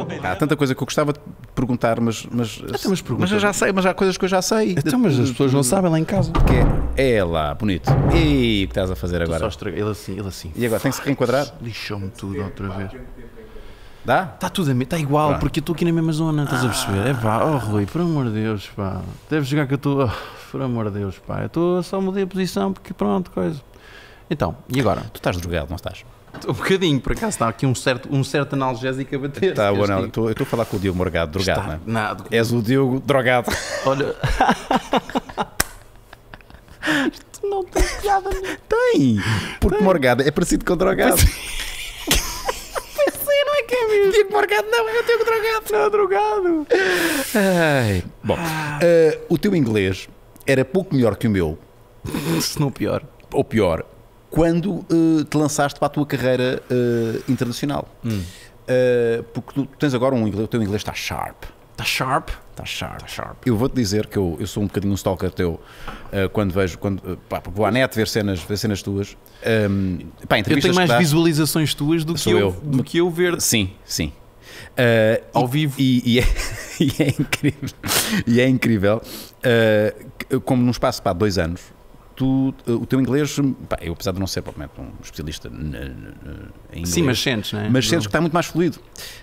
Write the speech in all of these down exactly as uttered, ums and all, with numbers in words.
Há tanta coisa que eu gostava de perguntar, mas, mas, Então, mas pergunta. mas eu já sei, mas há coisas que eu já sei. Então, mas as pessoas não sabem lá em casa. Que é, é lá, bonito. E o que estás a fazer agora? Só estraguei. Ele assim, ele assim. E agora, tem que se reenquadrar? Lixou-me tudo outra vez. Dá? Está tudo a está igual, Pronto. porque eu estou aqui na mesma zona, estás a perceber? É pá, oh Rui, por amor de Deus, pá. Deves jogar que eu estou. Oh, por amor de Deus, pá. Eu estou só mudei a posição porque pronto, coisa. Então, e agora? Tu estás drogado, não estás? Um bocadinho, por acaso está aqui um certo, um certo analgésico a bater. Está bom, não. Este Eu estou a falar com o Diogo Morgado, drogado, está, não é? nada. És o Diogo drogado. Olha. Isto não tem piada nenhuma. Tem! Porque Morgado é parecido com drogado. Pensei, não é que é mesmo? Diogo Morgado não, é o Diogo drogado. Não, drogado. Ai. Bom, eh, o teu inglês era pouco melhor que o meu, Se não pior. ou pior, quando eh, te lançaste para a tua carreira eh, internacional. Hum. Eh, porque tu tens agora um inglês, o teu inglês está sharp. Está sharp? Está sharp. Está sharp. Eu vou-te dizer que eu, eu sou um bocadinho um stalker teu eh, quando vejo, quando, eh, pá, vou à net ver cenas, ver cenas tuas. Um, pá, Eu tenho mais visualizações tuas do que, Sou eu, eu. do que eu ver Sim, sim. Uh, ao e, vivo. E, e, é, e é incrível, e é incrível uh, como num espaço de dois anos, tu, uh, o teu inglês, pá, eu apesar de não ser propriamente um especialista n- n- em inglês, Sim, mas sentes, não é? mas sentes que está muito mais fluido.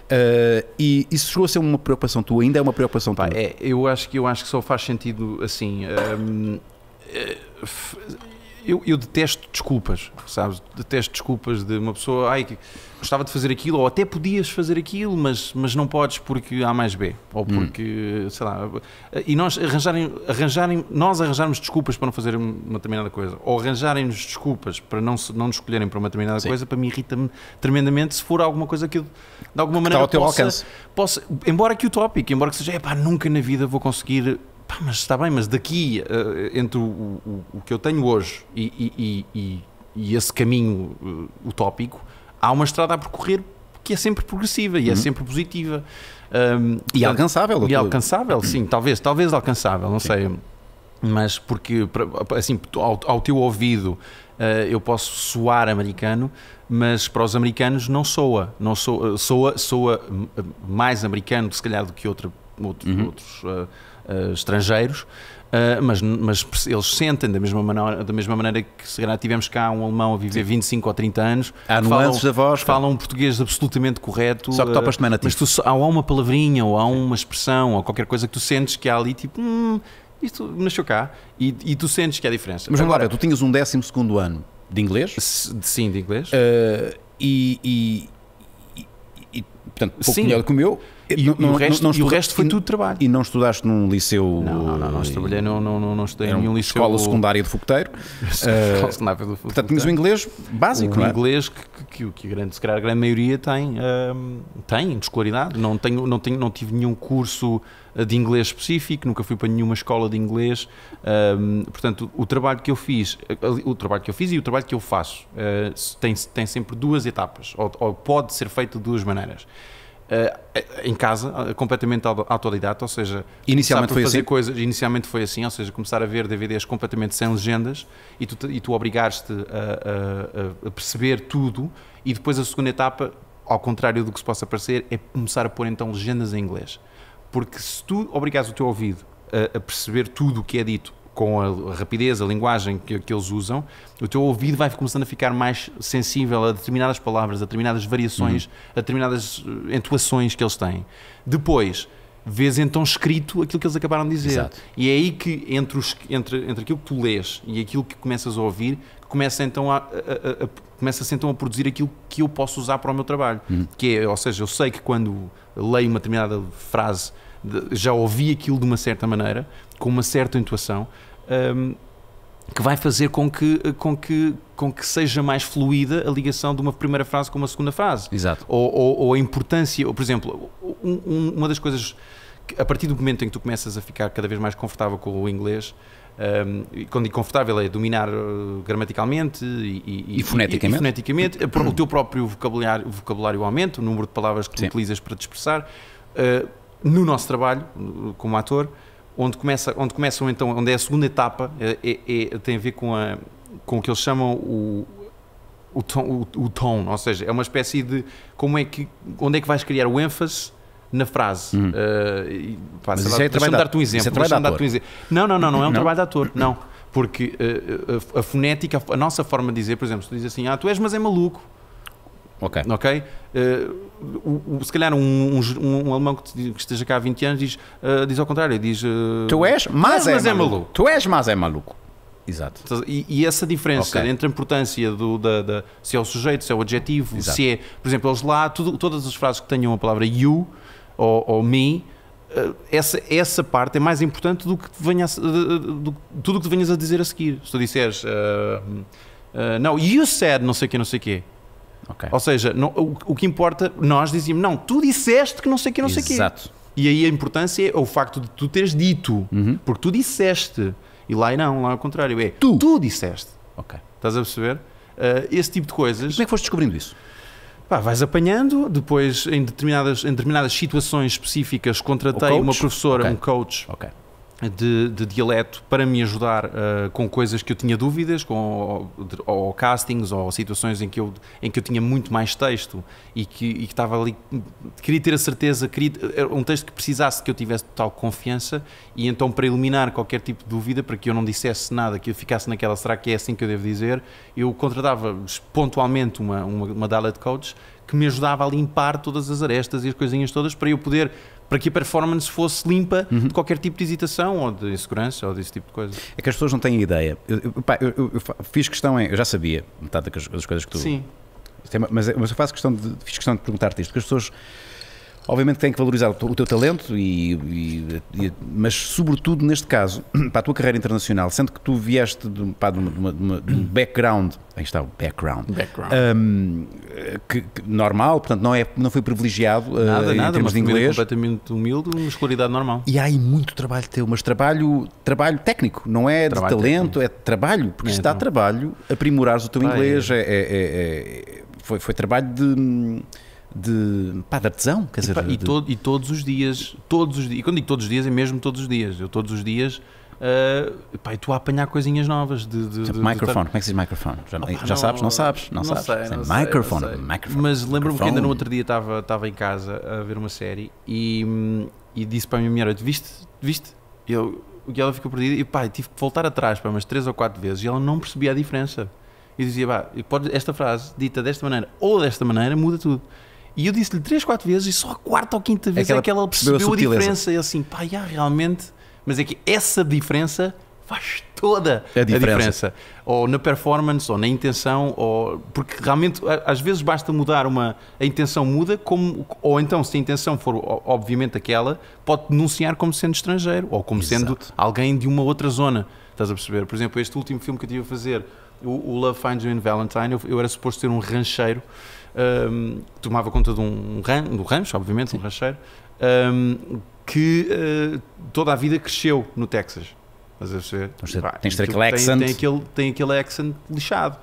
Uh, e isso chegou a ser uma preocupação tua, ainda é uma preocupação Pá, tua. é, eu, acho que, eu acho que só faz sentido assim. hum, é, f- eu, eu detesto desculpas, sabes? Detesto desculpas de uma pessoa. Ai, que gostava de fazer aquilo, ou até podias fazer aquilo, mas, mas não podes porque A mais B, ou porque, sei lá. E nós arranjarem, arranjarem, nós arranjarmos desculpas para não fazer uma determinada coisa, ou arranjarem-nos desculpas para não, se, não nos escolherem para uma determinada Sim. coisa, para mim irrita-me tremendamente se for alguma coisa que eu, de alguma Que maneira está ao teu possa, alcance. possa, embora que utópico, embora que seja, epá, nunca na vida vou conseguir. Pá, mas está bem, mas daqui, uh, entre o, o, o que eu tenho hoje e, e, e, e, e esse caminho uh, utópico, há uma estrada a percorrer que é sempre progressiva e é sempre positiva. Um, E portanto, alcançável. E alcançável, sim, talvez, talvez alcançável, não sei. Mas porque, pra- assim, ao, ao teu ouvido, uh, eu posso soar americano, mas para os americanos não soa. Não soa, soa, soa mais americano, se calhar, do que outra, outro, Uhum. outros uh, uh, estrangeiros. Uh, mas, mas eles sentem da mesma maneira, da mesma maneira que se calhar tivemos cá um alemão a viver vinte e cinco ou trinta anos. Há que nuances falam, da voz. pá. falam um português absolutamente correto. Só que topas de uh, nativo. mas tu, só- há uma palavrinha ou há uma expressão ou qualquer coisa que tu sentes que há ali tipo, hum, isto nasceu cá e, e tu sentes que há diferença. Mas vamos lá Agora, ver, tu tinhas um décimo segundo ano de inglês se- sim, de inglês. uh, e, e, e, e, portanto, pouco Sim. melhor que o meu. E, Não- e o não- resto, não e o estuda- resto foi e- tudo trabalho. E não estudaste num liceu. Não, não, não, não trabalhei, não, não, não, não estudei em Era nenhum uma liceu. escola secundária de fogoteiro. Escola secundária do- Portanto, tinhas o inglês básico, o não é? inglês que, que, que a grande, se calhar a grande maioria tem, hum, tem de escolaridade. Não, tenho, não, tenho, não tive nenhum curso de inglês específico, nunca fui para nenhuma escola de inglês. Hum, portanto, o trabalho que eu fiz, o trabalho que eu fiz e o trabalho que eu faço uh, tem, tem sempre duas etapas, ou, ou pode ser feito de duas maneiras. Uh, em casa, uh, completamente auto- autodidata, ou seja, Inicialmente começar por foi fazer assim? coisas, inicialmente foi assim, ou seja, começar a ver D V Ds completamente sem legendas e tu, te- e tu obrigares-te a, a- a perceber tudo, e depois a segunda etapa, ao contrário do que se possa parecer, é começar a pôr então legendas em inglês. Porque se tu obrigares o teu ouvido a, a perceber tudo o que é dito com a, a rapidez, a linguagem que, que eles usam, o teu ouvido vai começando a ficar mais sensível a determinadas palavras, a determinadas variações, Uhum. a determinadas eh, entoações que eles têm. Depois, vês então escrito aquilo que eles acabaram de dizer. Exato. E é aí que, entre, os, entre, entre aquilo que tu lês e aquilo que começas a ouvir, começa então a, a, a, a, começa-se então a produzir aquilo que eu posso usar para o meu trabalho. Uhum. Que é, ou seja, eu sei que quando leio uma determinada frase, de- já ouvi aquilo de uma certa maneira, com uma certa intuação, hum, que vai fazer com que, com, que, com que seja mais fluida a ligação de uma primeira frase com uma segunda frase. Exato. Ou, ou, ou a importância, ou, por exemplo, um- um- uma das coisas que, a partir do momento em que tu começas a ficar cada vez mais confortável com o inglês, um, e quando digo confortável é dominar uh, gramaticalmente e, e, E foneticamente. e, e foneticamente, o teu próprio vocabulário, vocabulário aumenta, o número de palavras que tu Sim. utilizas para te expressar. Uh, no nosso trabalho, uh, como ator, onde, começa, onde começam então, onde é a segunda etapa, é, é- é- tem a ver com, a, com o que eles chamam o, o, tom, o, o tom, ou seja, é uma espécie de como é que, onde é que vais criar o ênfase na frase. Uhum. Uh, e, pá, Mas sei isso lá, é trabalho deixa-me de dar-te um ator. Isso é exemplo. trabalho de deixa-me dar-te ator. um exemplo. Não, não, não, não é um Não? trabalho de ator, não. Porque uh, a, a fonética, a nossa forma de dizer, por exemplo, se tu dizes assim, ah, tu és, mas é maluco. Ok. Ok? Uh, o, o, se calhar um, um, um alemão que, te, que esteja cá há vinte anos diz, uh, diz ao contrário, diz... Uh, Tu és, mas, tu és, mas é, é maluco. maluco. Tu és, mas é maluco. Exato. E, e essa diferença Okay. entre a importância do, da, da, se é o sujeito, se é o adjetivo, Exato. se é... Por exemplo, eles lá, tudo, todas as frases que tenham a palavra you ou, ou me, uh, essa, essa parte é mais importante do que venha a, do, do, tudo o que tu venhas a dizer a seguir. Se tu disseres... Uh, uh, não, you said não sei o quê, não sei o quê. Ok. Ou seja, não, o, o que importa, nós dizíamos, não, tu disseste que não sei o que, não sei o quê. Exato. E aí a importância é o facto de tu teres dito, Uhum. porque tu disseste. E lá não, lá ao contrário, é Tu. tu disseste. Ok. Estás a perceber? Uh, esse tipo de coisas, Como é que foste descobrindo isso? pá, vais apanhando, depois em determinadas, em determinadas situações específicas contratei O coach? uma professora, Ok. um coach, Ok. de, de dialeto para me ajudar uh, com coisas que eu tinha dúvidas, com ou, ou castings ou situações em que, eu, em que eu tinha muito mais texto e que, e que estava ali, queria ter a certeza, queria, era um texto que precisasse que eu tivesse total confiança e então para eliminar qualquer tipo de dúvida, para que eu não dissesse nada, que eu ficasse naquela, será que é assim que eu devo dizer, eu contratava pontualmente uma, uma, uma dialect coach que me ajudava a limpar todas as arestas e as coisinhas todas para eu poder... para que a performance fosse limpa uhum. de qualquer tipo de hesitação ou de insegurança ou desse tipo de coisa. É que as pessoas não têm ideia. Eu, eu, pá, eu, eu, eu fiz questão, em, eu já sabia metade das, das coisas que tu... Sim. Mas, mas eu faço questão de, fiz questão de perguntar-te isto, porque as pessoas obviamente têm que valorizar o teu, o teu talento, e, e, e, mas sobretudo neste caso, para a tua carreira internacional, sendo que tu vieste de, pá, de, uma, de, uma, de um background, aí está o background, background. Um, que, que normal, portanto não, é, não foi privilegiado nada, uh, em nada, termos de inglês. Completamente humilde, uma escolaridade normal. E há aí muito trabalho teu, mas trabalho, trabalho técnico, não é Trabalho de talento, técnico. é trabalho, porque É, se dá então. trabalho, aprimorares o teu Ah, inglês, é. É, é, é, foi, foi trabalho de, de, pá, de artesão, quer dizer... E, pá, e, de, todo, e todos os dias, todos os dias, e quando digo todos os dias, é mesmo todos os dias, eu todos os dias, uh, pá, estou a apanhar coisinhas novas. De, de, Tipo, de, microfone, de como é que se diz microfone? Já, Opa, já não, sabes? Não sabes? Não, não sabes? sei, Sei, não sei, microfone, não sei. microfone. Mas lembro-me que ainda no microfone. outro dia estava, estava em casa a ver uma série e, hum, e disse para a minha mulher, viste? Viste? E eu, e ela ficou perdida e pá, tive que voltar atrás para umas três ou quatro vezes e ela não percebia a diferença. E dizia, pá, pode, esta frase dita desta maneira ou desta maneira muda tudo. E eu disse-lhe três, quatro vezes e só a quarta ou quinta vez é que ela, é que ela percebeu, percebeu a, a diferença. E assim, pá, já, realmente, mas é que essa diferença faz toda a diferença. a diferença. Ou na performance, ou na intenção, ou, porque realmente às vezes basta mudar uma... A intenção muda, como, ou então se a intenção for obviamente aquela, pode denunciar como sendo estrangeiro, ou como Exato. sendo alguém de uma outra zona. Estás a perceber? Por exemplo, este último filme que eu tive a fazer, o, o Love Finds You in Valentine, eu, eu era suposto ser um rancheiro, um, que tomava conta de um, um, ran, um rancho, obviamente, Sim. um rancheiro, um, que uh, toda a vida cresceu no Texas. Estás a perceber? Então, Pá, tens de ter aquele tem, accent. tem, aquele, tem aquele accent lixado.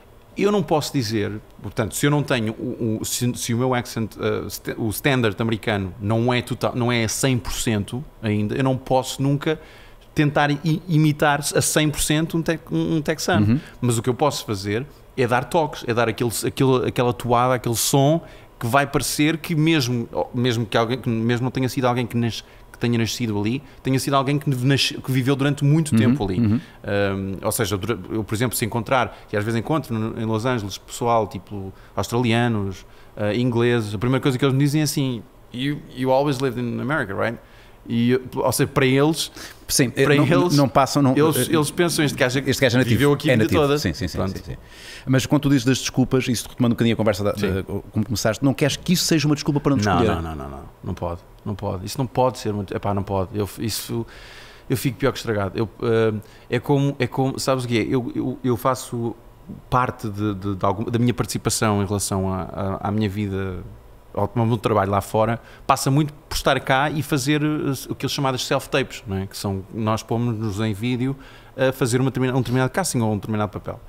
Eu não posso dizer, portanto, se eu não tenho, o, o, se, se o meu accent, uh, st o standard americano não é, total, não é a cem por cento ainda, eu não posso nunca tentar imitar a cem por cento um, te um texano. Uhum. Mas o que eu posso fazer é dar toques, é dar aquele, aquele, aquela toada, aquele som que vai parecer que mesmo, mesmo que alguém, que mesmo não tenha sido alguém que, nas, que tenha nascido ali, tenha sido alguém que, nasce, que viveu durante muito uhum, tempo ali. Uhum. Um, ou seja, eu, por exemplo, se encontrar, e às vezes encontro em Los Angeles pessoal, tipo australianos, uh, ingleses, a primeira coisa que eles me dizem é assim, you, you always lived in America, right? E, ou seja, para eles, sim, para não, eles, não passam, não, eles, eles pensam este gajo, este gajo é nativo, viveu aqui a é vida nativo. toda. Sim, sim, sim, sim, sim. Mas quando tu dizes das desculpas, isso retomando um bocadinho a conversa da, da, como começaste, não queres que isso seja uma desculpa para não te não, escolher? Não, não, não, não, não pode, não pode. Isso não pode ser muito, epá, não pode. Eu, isso, eu fico pior que estragado. Eu, uh, é como, é como, sabes o que é? Eu, eu, eu faço parte de, de, de algum, da minha participação em relação à, à, à minha vida, ao meu trabalho lá fora, passa muito por estar cá e fazer o que eles chamadas self-tapes, não é? Que são, nós pomos-nos em vídeo a fazer uma, um determinado casting ou um determinado papel.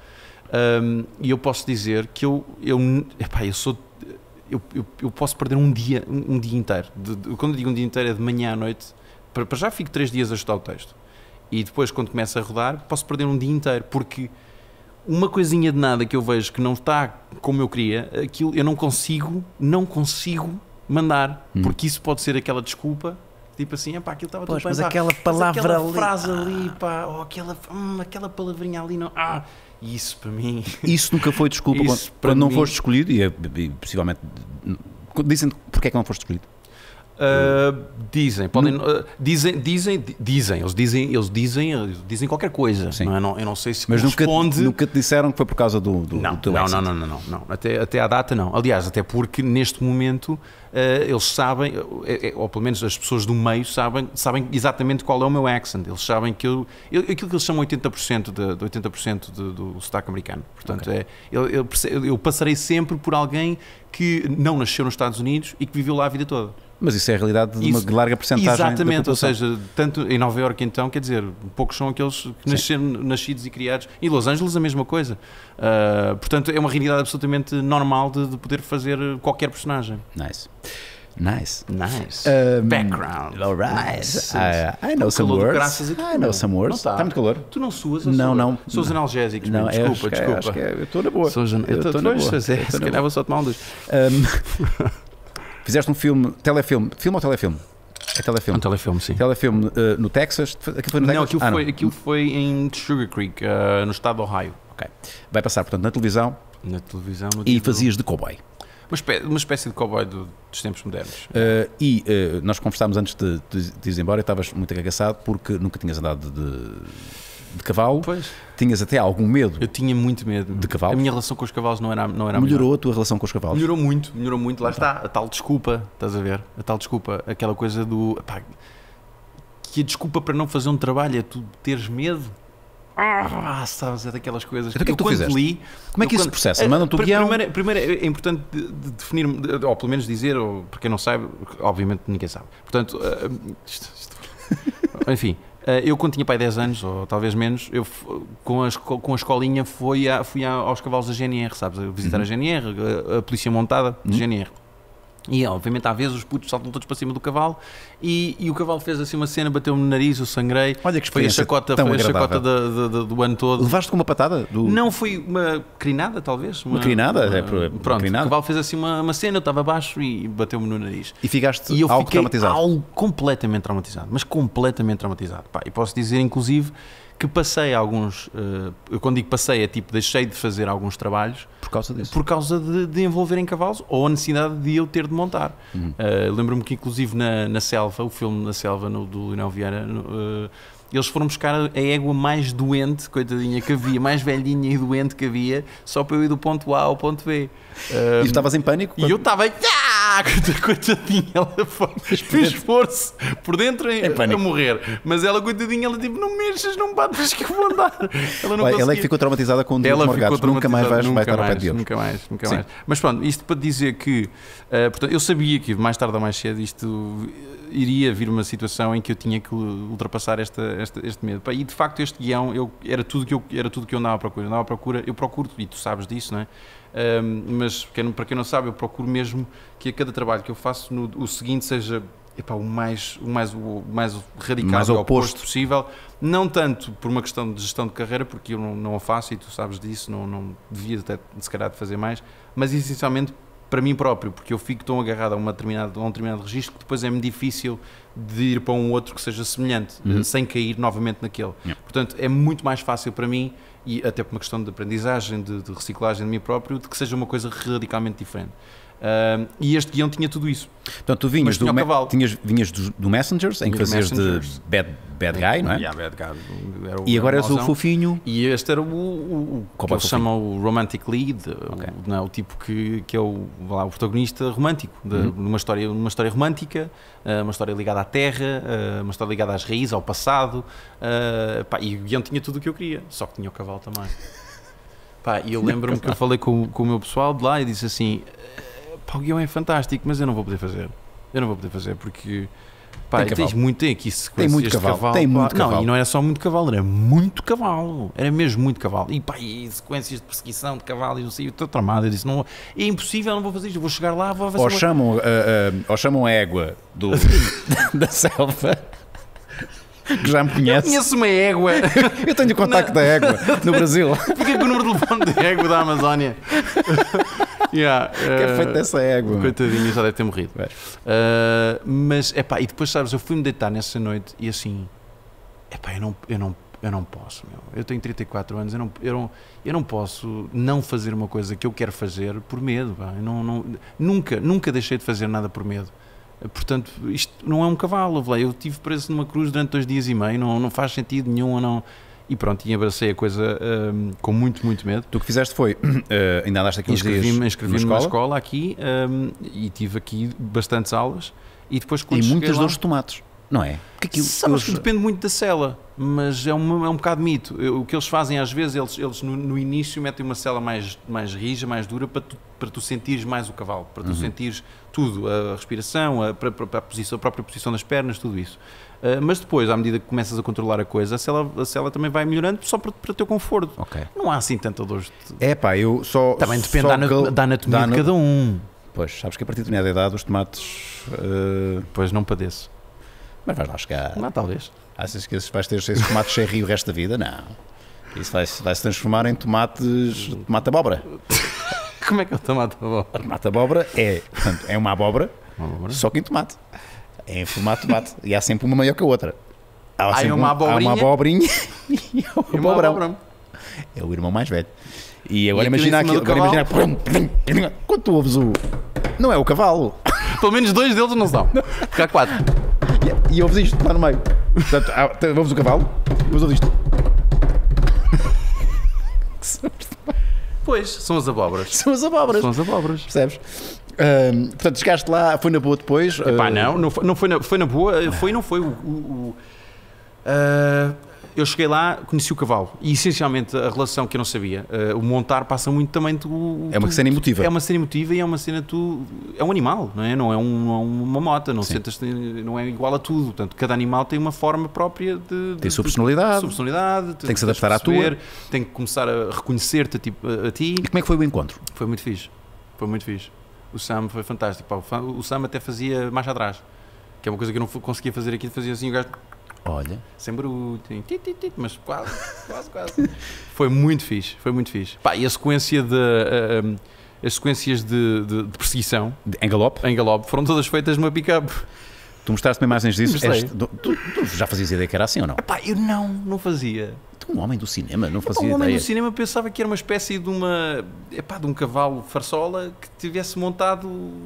Um, e eu posso dizer que eu, eu, epá, eu sou, eu, eu, eu posso perder um dia, um, um dia inteiro. De, de, quando eu digo um dia inteiro é de manhã à noite, para, para já fico três dias a estudar o texto. E depois, quando começa a rodar, posso perder um dia inteiro, porque uma coisinha de nada que eu vejo que não está como eu queria, aquilo eu não consigo, não consigo mandar, Hum. porque isso pode ser aquela desculpa, tipo assim, epá, aquilo estava tudo Pois, bem, mas pá, aquela mas palavra aquela ali- frase ali, pá, ou aquela, hum, aquela palavrinha ali, não, ah, isso para mim, Isso nunca foi desculpa Isso, quando, para quando não mim- foste escolhido e, e possivelmente dizem porque é que não foste escolhido. Uh, dizem, podem, uh, dizem, dizem, dizem, eles dizem, eles dizem, eles dizem qualquer coisa. Sim. Não é? Não, eu não sei se Mas nunca, corresponde. nunca te disseram que foi por causa do, do, Não, do teu não, exit. não, não, não, não, não. Até, até à data não. Aliás, até porque neste momento uh, eles sabem, é, é, ou pelo menos as pessoas do meio sabem, sabem exatamente qual é o meu accent. Eles sabem que eu, eu aquilo que eles chamam oitenta por cento de, de oitenta por cento de, do sotaque americano. Portanto, Ok. é, eu, eu, perce- eu passarei sempre por alguém que não nasceu nos Estados Unidos e que viveu lá a vida toda. Mas isso é a realidade de uma Isso- larga porcentagem da Exatamente, ou população. seja, tanto em Nova Iorque então, quer dizer, poucos são aqueles que nasceram, nascidos e criados. Em Los Angeles a mesma coisa. Uh, portanto, é uma realidade absolutamente normal de, de poder fazer qualquer personagem. Nice. Nice. Nice. Um, Background. All right. Nice. I, I know O some calor do words. graças aqui, I know meu. some Não words. está. Está muito calor? Tu não suas? ou Não, sou- não. Sou os analgésicos, Não, mesmo. é, desculpa, acho que é- desculpa. acho que é- eu estou na boa. Sou os an- Eu eu estou na pois, boa. pois é, Eu estou se na calhar boa. vou só tomar um dos. Um, fizeste um filme, telefilme. Filme ou telefilme? É telefilme. Um telefilme, sim. Telefilme uh, no Texas. Aquilo foi no Não, Texas? aquilo, Ah, foi, aquilo foi em Sugar Creek, uh, no estado de Ohio. Ok. Vai passar, portanto, na televisão Na televisão. No e dia do- fazias de cowboy. Uma espécie, uma espécie de cowboy do- dos tempos modernos. Uh, e uh, nós conversámos antes de, de, de ir embora e estavas muito agaçado porque nunca tinhas andado de, de cavalo. Pois. Tinhas até algum medo. Eu tinha muito medo. De cavalos? A minha relação com os cavalos não era, não era a Melhorou melhor. a tua relação com os cavalos? Melhorou muito, melhorou muito. Lá está, a tal desculpa, estás a ver? A tal desculpa, aquela coisa do... Epá, que a desculpa para não fazer um trabalho é tu teres medo. Ah, sabes, é daquelas coisas Então o que é que tu eu quando fizeste? li... Como é que eu isso se quando- processa? Eh, Mandam-te o pri- guião? Primeiro, primeiro é importante de, de definir, de- ou pelo menos dizer, ou para quem não sabe, obviamente ninguém sabe. Portanto, eh, isto- isto- enfim, eh, eu quando tinha pai dez anos, ou talvez menos, eu f- com a, esco- com a escolinha fui, a, fui a- aos cavalos da G N R, sabes, a visitar Uhum. a G N R, a, a polícia montada da Uhum. G N R. E obviamente às vezes os putos saltam todos para cima do cavalo e, e o cavalo fez assim uma cena, bateu-me no nariz, eu sangrei. Olha que Foi a experiência chacota, tão foi a chacota agradável. da- da- da- do ano todo. Levaste com uma patada? Do... Não foi uma crinada, talvez? Uma crinada? É por- por pronto, crinada. o cavalo fez assim uma, uma cena, eu estava abaixo e bateu-me no nariz. E ficaste E eu algo fiquei traumatizado? algo completamente traumatizado, mas completamente traumatizado. Pá, e posso dizer, inclusive, que passei alguns, eh, eu quando digo passei, é tipo, deixei de fazer alguns trabalhos Por causa disso? por causa de, de envolver em cavalos ou a necessidade de eu ter de montar. Uhum. Eh, Lembro-me que, inclusive, na, na Selva, o filme Na Selva, no, do Leonel Vieira, no, eh, eles foram buscar a égua mais doente, coitadinha, que havia, mais velhinha e doente que havia, só para eu ir do ponto A ao ponto B. Eh, E estavas em pânico? e eu estava ah, coitadinha, ela foi, fez esforço por dentro a, Em pânico. a morrer, mas ela, coitadinha, ela tipo, não mexas, não bates que eu vou andar. Ela não Olha, ela é conseguia. que ficou traumatizada com o Ela Diogo ficou Morgado. Nunca mais vais, traumatizada, vai estar ao pé mais, de Diogo. Nunca mais, nunca Sim. mais. Mas pronto, isto para dizer que uh, portanto, eu sabia que mais tarde ou mais cedo isto iria vir uma situação em que eu tinha que ultrapassar esta, esta, este medo. Pá, e de facto este guião eu, era, tudo que eu, era tudo que eu andava à procura. Eu andava à procura, eu procuro, e tu sabes disso, não é? Um, mas quem, para quem não sabe, eu procuro mesmo que a cada trabalho que eu faço no, o seguinte seja epá, o, mais, o, mais, o mais radical Mais e oposto. oposto possível, não tanto por uma questão de gestão de carreira, porque eu não, não a faço e tu sabes disso, não, não devia até se calhar de fazer mais, mas essencialmente para mim próprio, porque eu fico tão agarrado a, uma determinada, a um determinado registro que depois é-me difícil de ir para um outro que seja semelhante, Uhum. sem cair novamente naquele. Yeah. Portanto, é muito mais fácil para mim, e até por uma questão de aprendizagem, de, de reciclagem de mim próprio, de que seja uma coisa radicalmente diferente. Um, e este guião tinha tudo isso. Portanto, tu vinhas, Mas do, tinha o me- cavalo. tinhas, vinhas do, do Messengers, em que Vinha do fazias Messengers. de bad, bad guy, não é? Yeah, bad guy. Era o- E agora era és o mauzão. fofinho. E este era o, o, o que Cowboy eles chamam o romantic lead, o, não é, o tipo que, que é o, vá lá, o protagonista romântico de, Uhum. numa, história, numa história romântica, eh, uma história ligada à terra, eh, uma história ligada às raízes, ao passado. eh, pá, e o guião tinha tudo o que eu queria, só que tinha o cavalo também. Pá, e eu lembro-me que eu falei com, com o meu pessoal de lá e disse assim: pá, o guião é fantástico, mas eu não vou poder fazer. Eu não vou poder fazer porque. Pá, Tem tens cavalo. muito, tem aqui Tem muito este cavalo, tem pá. muito Não, cavalo. e não era só muito cavalo, era muito cavalo. Era mesmo muito cavalo. E pá, e sequências de perseguição de cavalo e não sei, eu estou tramado. Eu disse: não, é impossível, não vou fazer isto. Eu vou chegar lá, vou fazer. Ou uma- chamam, uh, uh, ou chamam a égua do, da selva, que já me conhece. Conheço uma égua. Eu tenho o contacto da égua no Brasil. Fiquei com o número de telefone de égua da Amazónia. Yeah, que é feito dessa égua. Coitadinha, já deve ter morrido. Uh, mas, epá, e depois, sabes, eu fui-me deitar nessa noite e assim, epá, eu não, eu não, eu não posso, meu. Eu tenho trinta e quatro anos, eu não, eu, não, eu não posso não fazer uma coisa que eu quero fazer por medo. Pá. Eu não, não, nunca, nunca deixei de fazer nada por medo. Portanto, isto não é um cavalo. Eu estive preso numa cruz durante dois dias e meio, não, não faz sentido nenhum, não... E pronto, e abracei a coisa um, com muito, muito medo. Tu o que fizeste foi, uh, ainda andaste aqui uns dias inscrevi-me, inscrevi-me na escola, na escola aqui um, e tive aqui bastantes aulas. E depois quando e muitas lá, dores de tomates, não é? Porque aquilo, sabes que eles... depende muito da cela, mas é, uma, é um bocado mito. Eu, o que eles fazem às vezes, eles, eles no, no início metem uma cela mais, mais rija, mais dura, para tu, para tu sentires mais o cavalo, para tu uhum. sentires tudo, a respiração, a, para, para a, posição, a própria posição das pernas, tudo isso. Uh, mas depois, à medida que começas a controlar a coisa, a cela, a cela também vai melhorando só para, para o teu conforto. Okay. Não há assim tanta dor. De... É pá, eu só... Também depende só da, anatomia, da anatomia da de cada um. Pois, sabes que a partir de determinada idade os tomates... Uh... Pois, não padeço. Mas vais lá chegar... Não, talvez. Achas que vais ter esses tomates sem rio o resto da vida? Não. Isso vai, vai se transformar em tomates... tomate abóbora. Como é que é o tomate abóbora? O tomate abóbora é, portanto, é uma abóbora, uma abóbora, só que em tomate. É em formato de tomate. E há sempre uma maior que a outra. Há, há, uma, um, há uma abobrinha e há um abobrão. É o irmão mais velho. E agora e imagina aquilo. Agora imagina. Quando tu ouves o. Não é o cavalo. Pelo menos dois deles não são. Porque há quatro. E, e ouves isto lá no meio. Portanto, há, ouves o cavalo e depois ouves isto. Pois, são as abóboras. São as abóboras. São as abóboras. Percebes? Um, portanto, chegaste lá, foi na boa depois? Epá, uh... não, não foi, não foi, na, foi na boa, foi e não foi o... o, o uh, eu cheguei lá, conheci o cavalo e essencialmente a relação que eu não sabia, uh, o montar passa muito também tu, é uma tu, cena emotiva. É uma cena emotiva e é uma cena tu, é um animal, não é? Não é, um, não é uma mota, não, sentas, não é igual a tudo, portanto cada animal tem uma forma própria de... Tem sua personalidade, personalidade tem que se adaptar à tua. Tem que começar a reconhecer-te a, tipo, a, a ti. E como é que foi o encontro? Foi muito fixe, foi muito fixe. O Sam foi fantástico, pá. O Sam até fazia marcha atrás, que é uma coisa que eu não conseguia fazer aqui, fazia assim o gajo... Olha. Sem barulho, mas quase, quase, quase. Foi muito fixe, foi muito fixe. Pá, e a sequência de... Uh, um, as sequências de, de, de perseguição... Em galope? Em galope, foram todas feitas numa pick-up. Tu mostraste-me imagens disso? Este, tu, tu, tu já fazias ideia que era assim ou não? Epá, eu não, não fazia. Tu, um homem do cinema, não fazia Epá, um ideia. Um homem do cinema pensava que era uma espécie de uma... Epá, de um cavalo farsola que tivesse montado...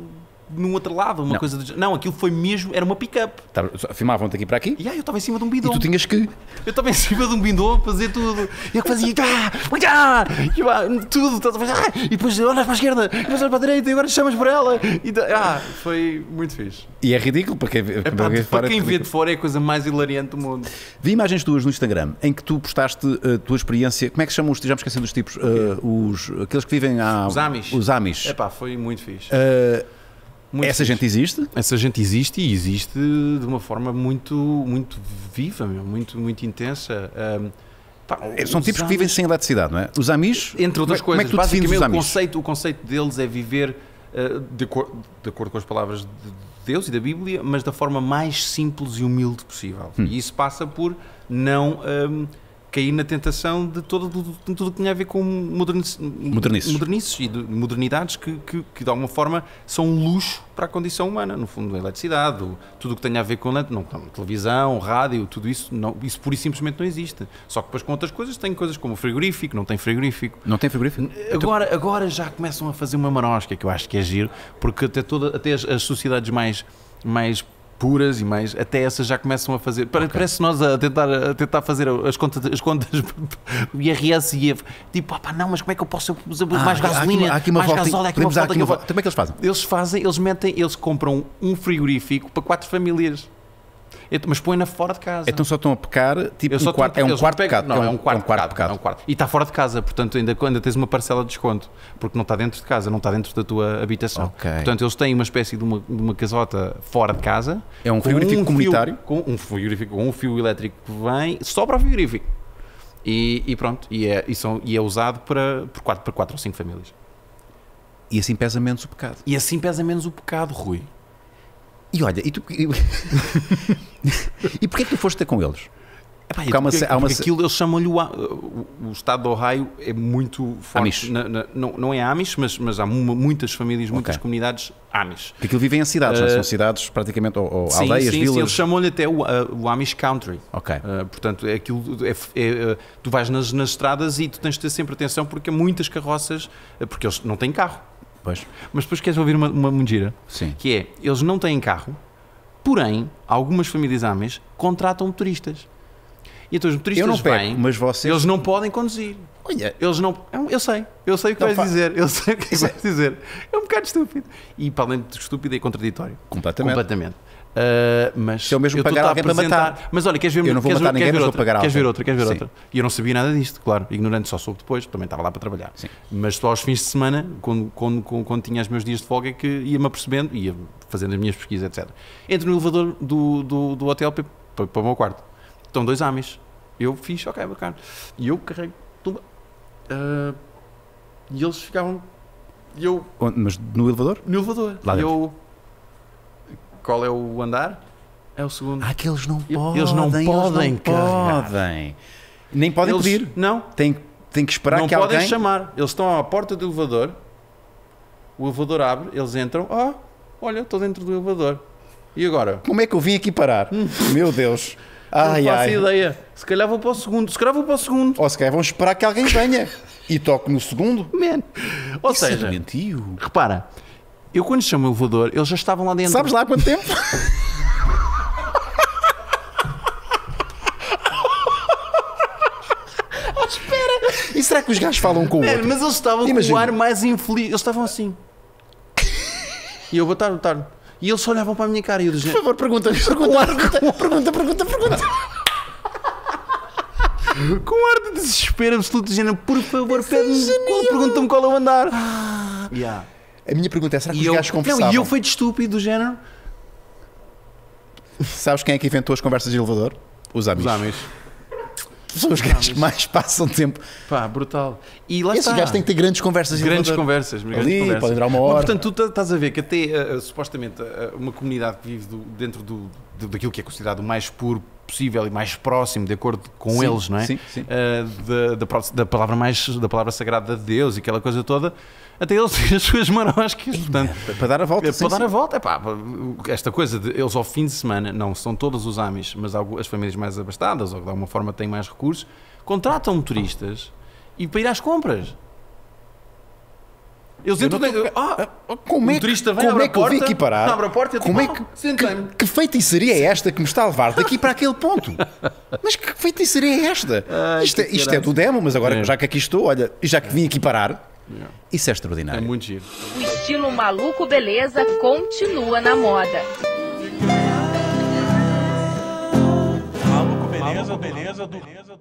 num outro lado, uma não. coisa do... Não, aquilo foi mesmo, era uma pick-up. Filmavam-te aqui para aqui? E aí eu estava em cima de um bidon. E tu tinhas que... Eu estava em cima de um bidon a fazer tudo. E eu fazia... Ah, ah, tudo. E depois olhas para a esquerda, e depois olhas para a direita, e agora chamas por ela. E, ah, foi muito fixe. E é ridículo, porque... É, para, para, para quem vê de fora é a coisa mais hilariante do mundo. Vi imagens tuas no Instagram, em que tu postaste a tua experiência... Como é que se chamam os... Já me esqueci dos tipos. Uh, os, aqueles que vivem à... Os Amish. Os Amish. É pá, foi muito fixe. Uh, Muito Essa fixe. gente existe? Essa gente existe e existe de uma forma muito, muito viva, meu, muito, muito intensa. Um, pá, São tipos Amish... que vivem sem eletricidade, não é? Os Amish, entre outras como é, coisas, como é que tu defines os o Amish? conceito, o conceito deles é viver uh, de, cor, de acordo com as palavras de Deus e da Bíblia, mas da forma mais simples e humilde possível. Hum. E isso passa por não... Um, cair na tentação de todo, de tudo o que tinha a ver com modernices, modernices. modernices e de modernidades que, que, que de alguma forma são um luxo para a condição humana, no fundo a eletricidade, tudo o que tenha a ver com, não, com televisão, rádio, tudo isso, não, isso pura e simplesmente não existe. Só que depois com outras coisas tem coisas como o frigorífico, não tem frigorífico. Não tem frigorífico? Agora, agora já começam a fazer uma marosca, que eu acho que é giro, porque até, toda, até as, as sociedades mais... mais puras e mais, até essas já começam a fazer, okay. Parece nós a tentar, a tentar fazer as contas, as contas o I R S e tipo, ah, pá, não, mas como é que eu posso usar ah, mais gasolina, há aqui uma, há aqui uma mais gasóleo, aqui uma volta, aqui uma volta. Como é que eles fazem? Eles fazem, eles metem, eles compram um frigorífico para quatro famílias. Mas põe-na fora de casa. Então só estão a pecar, tipo, um quarto, é um quarto pecado. Não, é um quarto, é um quarto pecado. É um quarto. E está fora de casa, portanto ainda, ainda tens uma parcela de desconto, porque não está dentro de casa, não está dentro da tua habitação. Okay. Portanto eles têm uma espécie de uma, de uma casota fora de casa. É um frigorífico um comunitário? Fio, com um frigorífico, com um fio elétrico que vem, só para o frigorífico. E, e pronto, e é, e, são, e é usado para, por quatro, para quatro ou cinco famílias. E assim pesa menos o pecado. E assim pesa menos o pecado, Rui. E olha, e tu... e porquê que tu foste ter com eles? Epá, Porque há uma, porque, há uma, porque aquilo eles chamam-lhe o, o, o estado do Ohio é muito forte. Amish. Na, na, não, não é Amish, mas, mas há mu- muitas famílias, muitas Ok. comunidades Amish. Porque aquilo vivem em cidades, não é? Uh, São cidades praticamente, ou, ou Sim, aldeias, sim, vilas. sim, eles chamam-lhe até o, uh, o Amish Country. Ok. Uh, portanto, é aquilo, é, é, uh, tu vais nas, nas estradas e tu tens de ter sempre atenção porque há muitas carroças, uh, porque eles não têm carro. Pois. Mas depois queres ouvir uma, uma mentira? Sim. Que é, eles não têm carro, porém, algumas famílias Amish contratam motoristas. E então os motoristas Eu não pego, vêm, mas vocês... eles não podem conduzir. Olha, Eles não... Eu, eu sei, eu sei o que Não vais fa- dizer, eu sei o que Isso é- vais dizer. É um bocado estúpido. E para além de estúpido, é contraditório. completamente. Completamente. Uh, mas Se eu mesmo eu estou-te pagar a alguém para apresentar- matar. Mas olha, queres ver, Eu não vou queres matar ver, ninguém, queres ver mas vou outra? pagar Queres ver alguém. outra? Queres ver Sim. outra? E eu não sabia nada disto, claro. Ignorante, só soube depois, também estava lá para trabalhar. Sim. Mas só aos fins de semana, quando, quando, quando, quando tinha os meus dias de folga, é que ia-me apercebendo, ia fazendo as minhas pesquisas, etcétera. Entro no elevador do, do, do hotel para, para, para o meu quarto. Estão dois Amish. Eu fiz, ok, bacana. E eu carrego tudo. Uh, e eles ficavam. E eu. Onde- Mas no elevador? No elevador. Lá E dentro. eu. Qual é o andar? É o segundo. Ah, que eles não Eles podem. não podem Eles não carregar. podem. Nem podem Eles- pedir. Não. Tem, tem que esperar Não que podem alguém... chamar. Eles estão à porta do elevador. O elevador abre. Eles entram. Ah, olha, estou dentro do elevador. E agora? Como é que eu vim aqui parar? Meu Deus. Ai, não faço ai. ideia. Se calhar vou para o segundo. Se calhar vou para o segundo. Ou se calhar vão esperar que alguém venha. E toque no segundo. Man. Ou Isso é seja, doentio. repara. Eu quando chamo o elevador, eles já estavam lá dentro. Sabes lá há quanto tempo? E será que os gajos falam com o Man, outro? mas eles estavam Imagina. com o ar mais infeliz. Eles estavam assim. E eu, boa tarde, boa tarde. E eles só olhavam para a minha cara e eu dizia, Por favor, pergunta, pergunta, pergunta, pergunta, pergunta, pergunta. com um ar de desespero absoluto, dizendo, por favor, pede-me, pergunta-me qual é o andar. Yeah. A minha pergunta é, será que E os eu, gajos não, conversavam? e eu fui de estúpido do género. Sabes quem é que inventou as conversas de elevador? Os Os amigos. amigos. São os gajos que mais passam tempo. Pá, brutal. E lá Esses está. gajos têm que ter grandes conversas de Grandes elevador. conversas. grandes Ali, conversas. pode durar uma Mas, hora. portanto, tu ta- estás a ver que até, uh, uh, supostamente, uh, uma comunidade que vive do- dentro do, do- daquilo que é considerado o mais puro possível e mais próximo, de acordo com Sim, eles, não é? sim, sim. Uh, da, da, pro- da palavra mais, da palavra sagrada de Deus e aquela coisa toda, até eles têm as suas maroscas, portanto... Para dar a volta. É, sim, para dar sim. a volta, é pá, esta coisa de eles ao fim de semana, não são todos os Amish, mas algu- as famílias mais abastadas ou que de alguma forma têm mais recursos, contratam motoristas e para ir às compras. Eles Eu entram não tô- dentro, ah, Como o é que, motorista vem, como abre é a que eu vim porta, aqui parar? abre a porta e eu como é tipo, que, ah, senta-me. que, que feitiçaria é esta que me está a levar daqui para aquele ponto? Mas que feitiçaria é esta? Ai, isto, é, que isto é caralho. do demo, mas agora É. já que aqui estou, olha, e já que vim aqui parar, Yeah. isso é É extraordinário. muito giro. O estilo maluco beleza continua na moda. Maluco beleza, beleza, beleza.